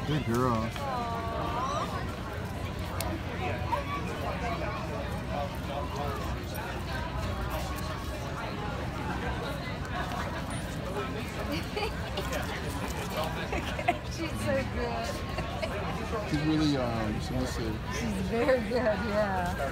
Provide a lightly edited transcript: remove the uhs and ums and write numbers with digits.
Good girl. She's so good. She's really submissive. She's very good, yeah.